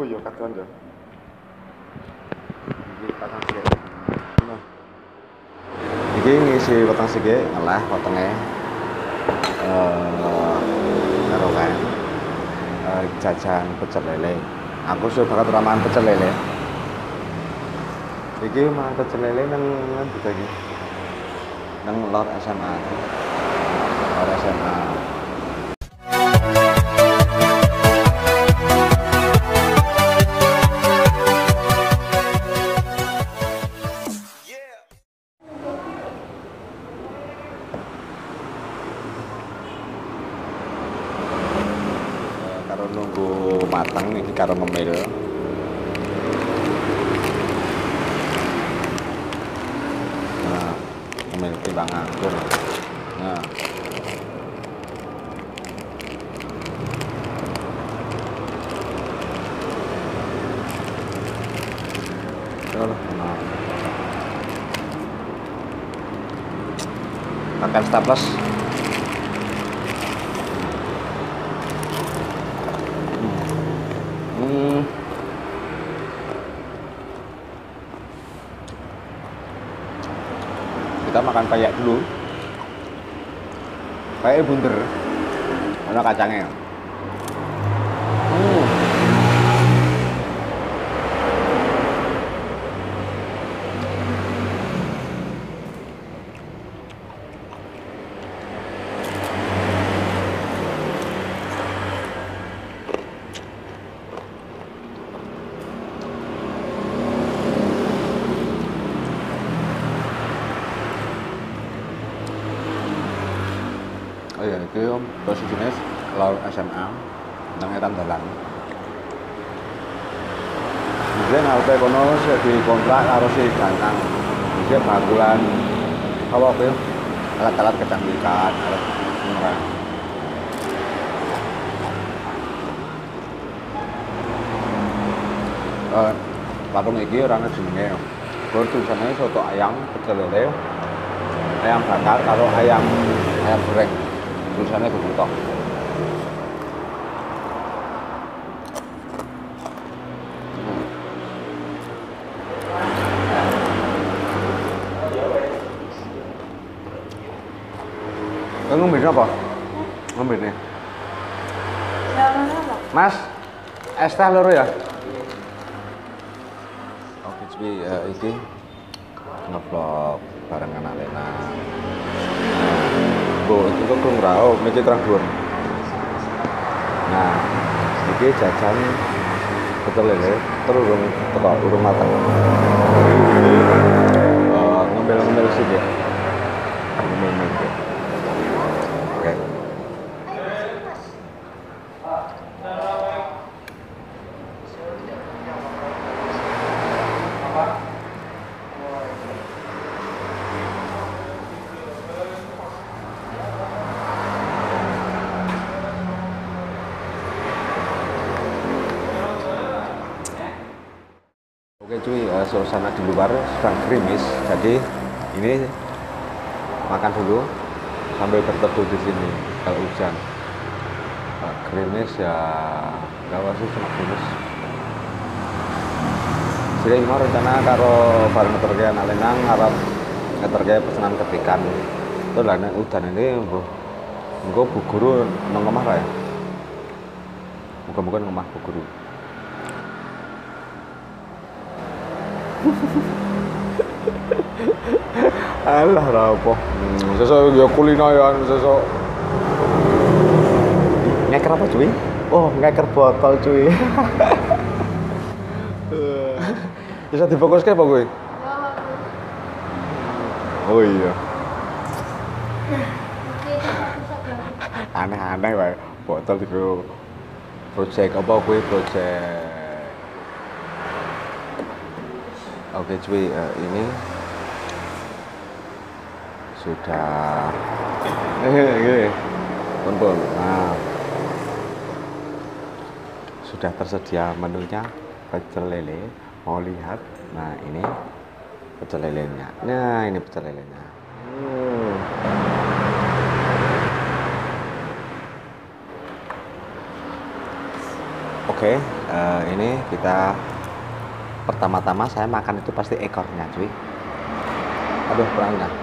ya kacan ya. Iki patang sik. Nah. Iki ngisi weteng sik ngelah wetenge. Karo kan. Jajan pecel lele. Aku suka banget ramaan pecel lele. Iki mah pecel lele nang ndi iki? Nang lor SMA. Lor SMA. Karo nunggu mateng iki karo ngemil. Nah, ngemil timbang anggur. Nah. Makan staples. Kita makan kayak dulu. Kayak bunder. Ada kacangnya. Oh iya, itu posisinya laut SMA, nang etam dalan. Bisa ngarepe kono sik dikontrak karo si Ganang. Bisa bangkulan apa kuwi? Alat-alat kecantikan, alat murah. Warung iki ora ana jenenge. Gur tulisannya soto ayam, pecel lele, ayam bakar karo ayam goreng. Tulisannya begitu. Ngombe apa? Ngombe nih. Mas, es teh loro ya? Oke, cuy, iki ngevlog barengan Alena. Bu, itu kok ngrao, mikir terang dhuwur. Nah, iki jajan pecel lele terus urung mateng. Ngomel-ngomel sih ya. Ngomel-ngomel. Oke. Oke cuy, suasana di luar sedang gerimis, jadi ini makan dulu sambil berteduh di sini kalau hujan. Gerimis ya, nggak sih cuma gerimis. Jadi ini rencana karo bareng ngeterke anak Lenang arep ngeterke pesanan ketikan. Itu lah udan ini engko Bu Guru nang omah ra ya. Muga-muga nang omah Bu Guru. Alah rapo. Sesuk ya kulino ya sesuk. Ngeker apa cuy? Oh, ngeker botol cuy. Bisa difokuske apa kuwi? Oh iya. Aneh-aneh wae. Botol itu project apa kuwi project. Oke cuy, ini sudah gini, pun. Nah, sudah tersedia menunya pecel lele. Mau lihat? Nah ini pecel lelenya. Nah ini pecel lelenya. Oke, Ini kita pertama-tama saya makan itu pasti ekornya, cuy. Aduh, kurang nggak?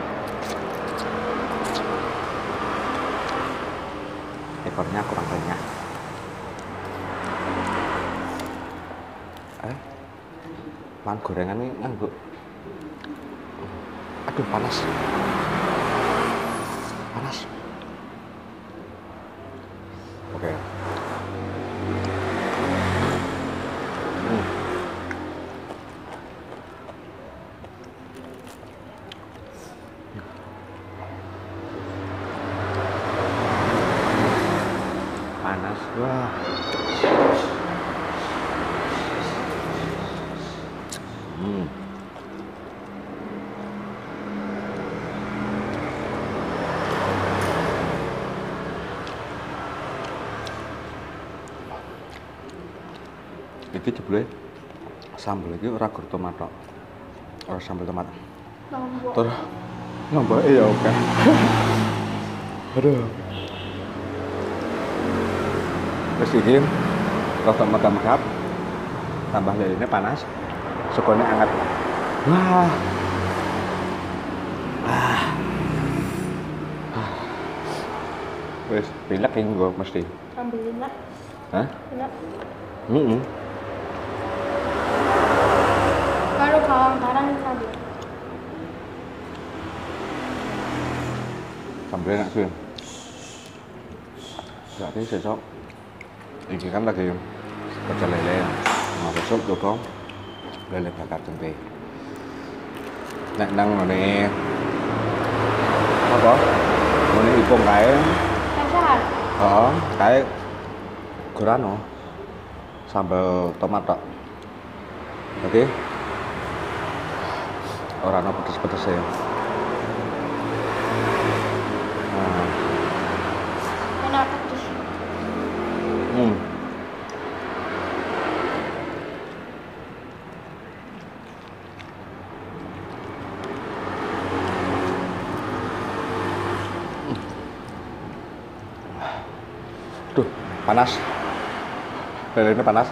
Ekornya kurang renyah. Man gorengan ini nganggo. Aduh, panas. Panas. Oke. Panas, wah. Iki jebule sambel iki ora gur tomat tok. Ora sambel tomat. Terus nambahe ya oke. Aduh. Terus iki rada megap-megap. Tambah lelene panas. Sukone anget. Wah. Wes, pilek iki nggo mesti. Ambil enak. Hah? Enak. Kalau bawang merah ini ambil. Sambel enak sih. Jadi besok ini kan lagi pecel lele. Nah, besok coba lele bakar tempe. Nek nang ngene apa? Ngene ipung kae. Sehat. Heeh, kae gorano. Sambal tomat tok. Oke. Ora ana pedes-pedes ya. Enak pedes. Duh, panas. Lelenya panas.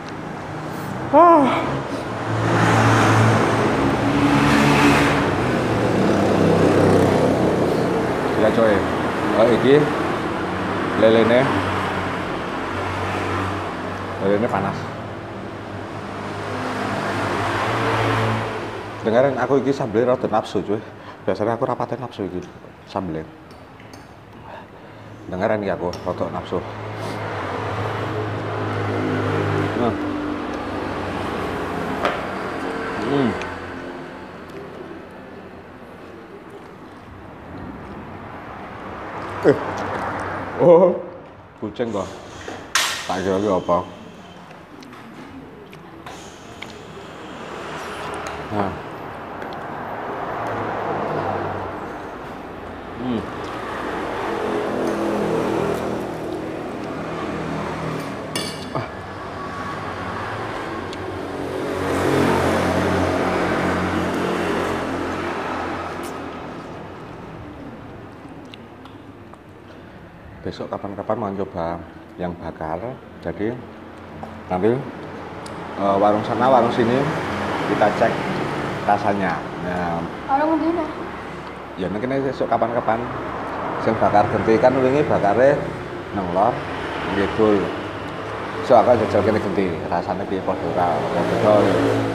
Ya coy. Iki lelenya panas. Dengarin aku iki sambel rada nafsu cuy. Biasanya aku rapate nafsu iki sambel. Dengarin iki aku rada nafsu. Oh, kucing kok. Tak kira iki apa? Nah. Besok kapan-kapan mau coba yang bakar, jadi nanti warung sana warung sini kita cek rasanya. Nah, Orang gini. ya mungkin besok kapan-kapan sing bakar genti kan wingi bakare nang lor gitu. So aku jajal kene genti, rasane piye padha ora betul.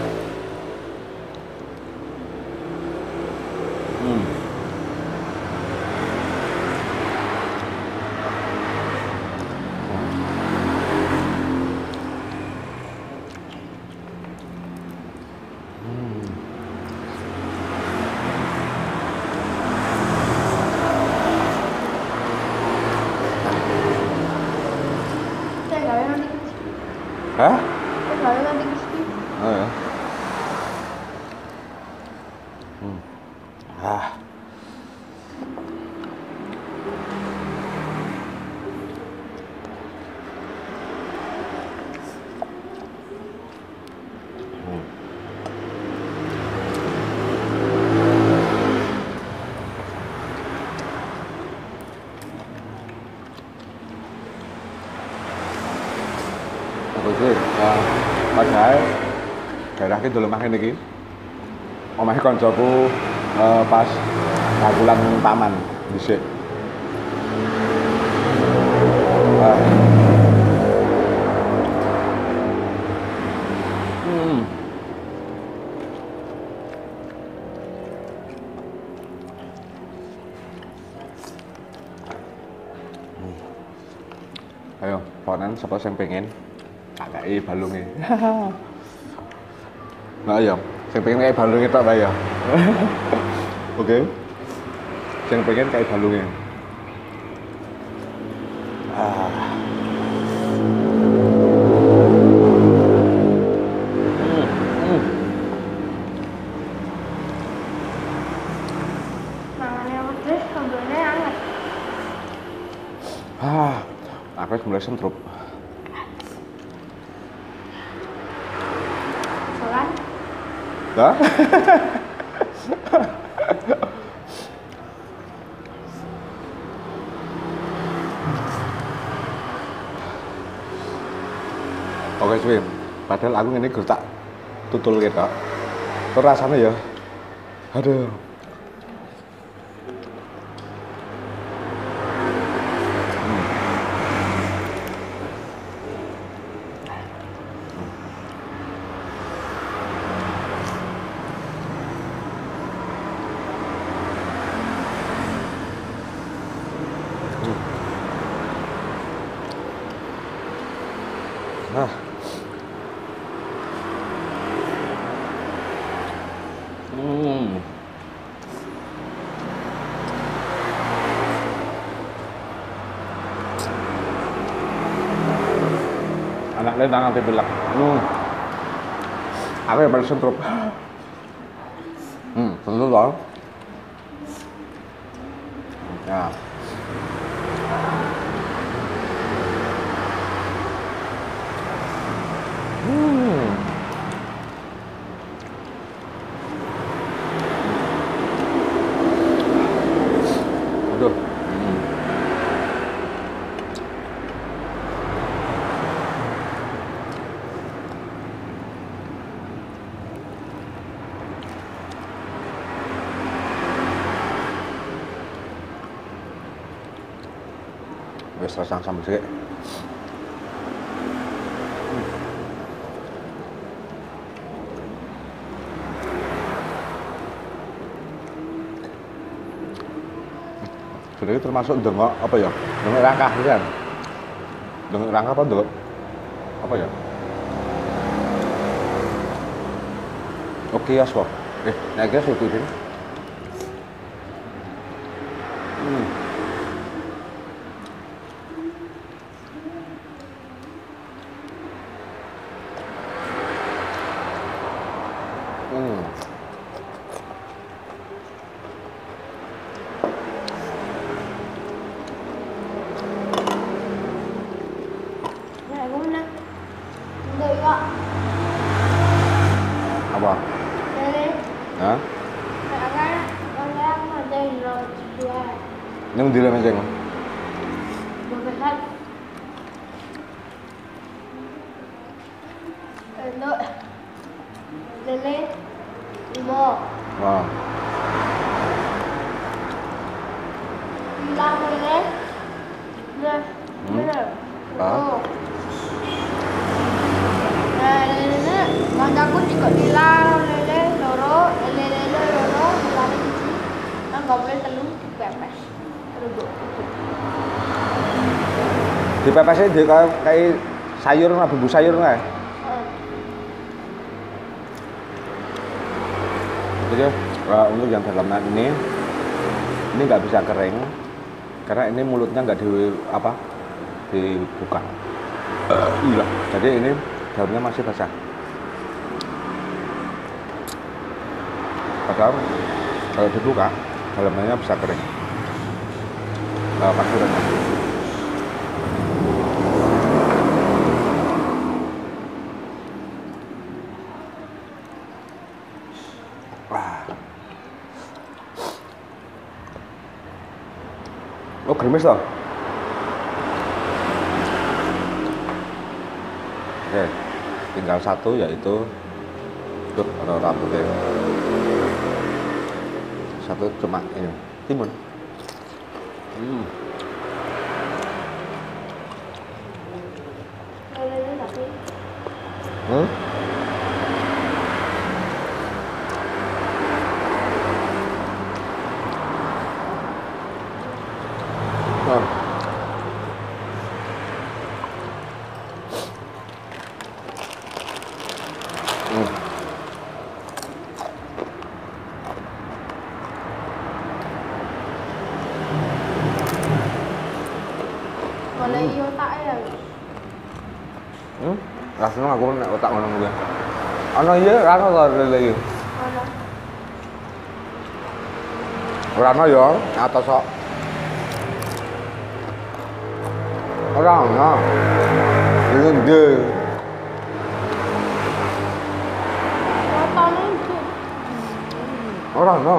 Saya gawe nanti crispy. Hah? Saya gawe nanti crispy. Oh ya. Ah. Aku sih daerah ki dulu makin iki. Omahe koncoku pas kagulan taman dhisik. Ayo, ponan sapa sing pengen? Tak kei balunge. Nah, ayo, sing pengen kei balunge tok ta ya. Oke. Sing pengen kei balunge. Mangannya pedes, sambelnya hangat. Aku wis mulai sentrup. Solan. Hah? Oke, Swim. Padahal aku ngene gur tak tutul ketok. Terus rasanya ya. Aduh. Anak lain tangan tebelak. Aku yang paling sentrup. Sentrup dong. Ya. Aduh. Wes rasang sambel sik. Jadi termasuk dengok apa ya? Dengok rangkah kan? Dengok rangkah apa dengok? Apa ya? Oke ya, kok. Nek kios itu ini. Ya, aku menang. Enggak, Pak. Apa? Lele. Hah? Karena orang ada yang jual. Ini mau dilem aja. Berbesar. Untuk lele 5. Wah. Bilang lele. Nah, bener. Ah. Nah, lele kancaku juga bilang lele loro, lele loro bilang siji. Nang gak boleh telu dipepes. Terus Dipepesnya di kayak sayur nggak, bumbu sayur nggak? Jadi untuk yang dalaman ini nggak bisa kering karena ini mulutnya nggak dibuka. Iya. Jadi ini daunnya masih basah. Padahal kalau dibuka dalamnya bisa kering. Pasturannya. Oh, gerimis toh? Oke, tinggal satu yaitu Tuh, ada rambutnya. Satu cuma ini, timun. Lele tapi Hmm? Oh. boleh iyo tak ya. Rasanya aku nek otak ngono kuwi. Ana iya ra ono to lele iki. Mana? Ora ono ya, atos kok. Ora ono. Lende. Fotonya itu. Ora ono.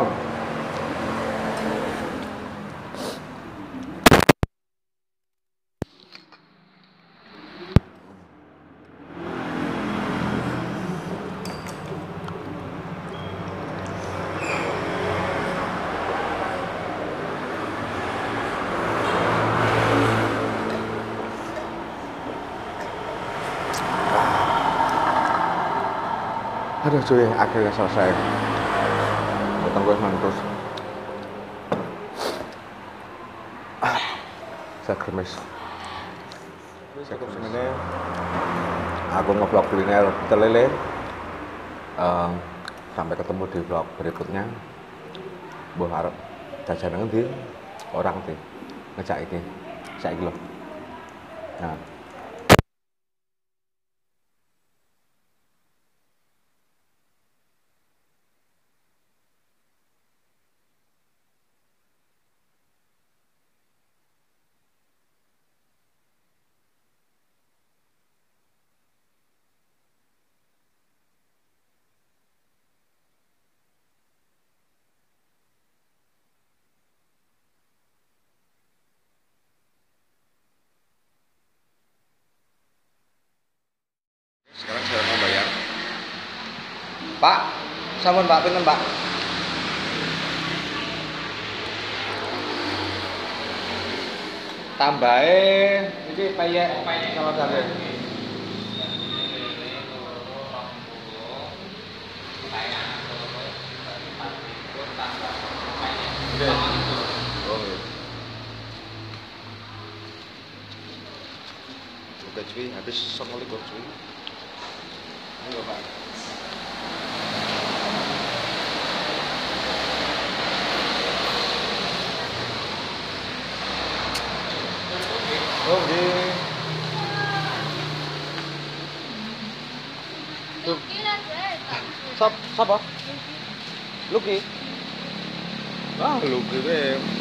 Aduh cuy, akhirnya selesai. Datang gue mantus. Saya kremes. Cukup sebenarnya. Aku nge-vlog kuliner telele. Sampai ketemu di vlog berikutnya. Mbah arep jajan ngendi? Orang iki ngejak iki. Saiki lho. Nah. Sekarang saya mau bayar. Pak, sampun Pak, pinten Pak? Tambahe iki payek sama sate. Oke cuy, habis 29 cuy. Ayo Pak. Oke. Sapa? Luki. Ah, Luki